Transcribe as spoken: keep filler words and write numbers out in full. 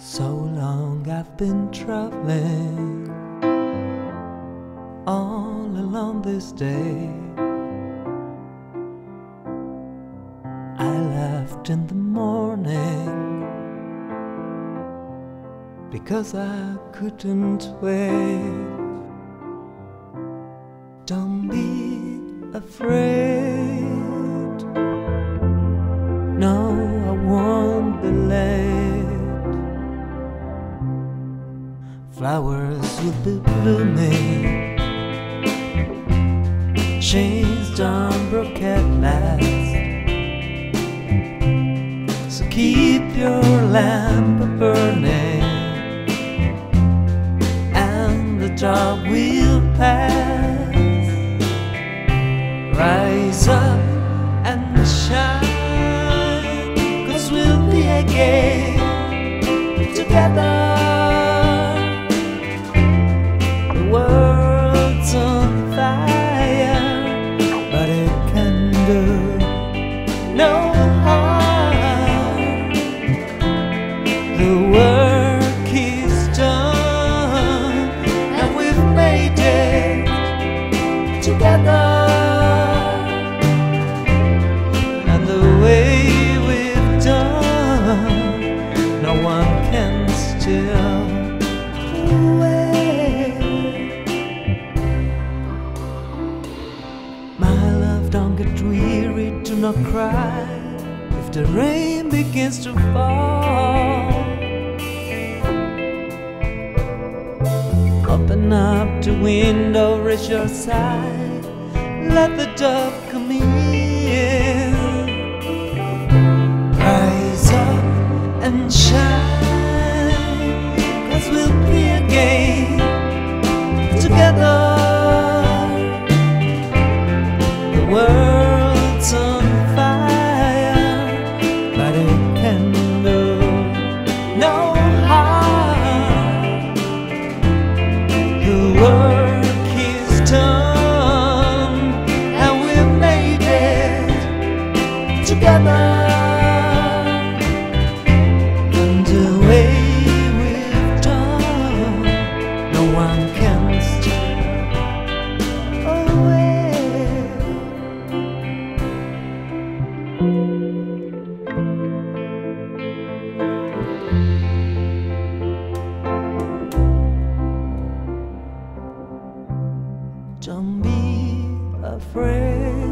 So long I've been traveling all along this day. I left in the morning because I couldn't wait. Don't be afraid, no, I won't be late. Flowers will be blooming, chains don't broke at last. So keep your lamp burning, and the dark will pass. Rise up and shine, 'cause we'll be again together. The world's on fire, but it can do no harm. The work is done, and we've made it together. And the way we've done, no one can steal away. My love, don't get weary, do not cry if the rain begins to fall. Open up the window, raise your side, let the dove come in. Rise up and shine, 'cause we'll be again together. The world's on fire, but it can do no harm. The work is done, and we've made it together. And the way we've done, no one can steal away. Don't be afraid,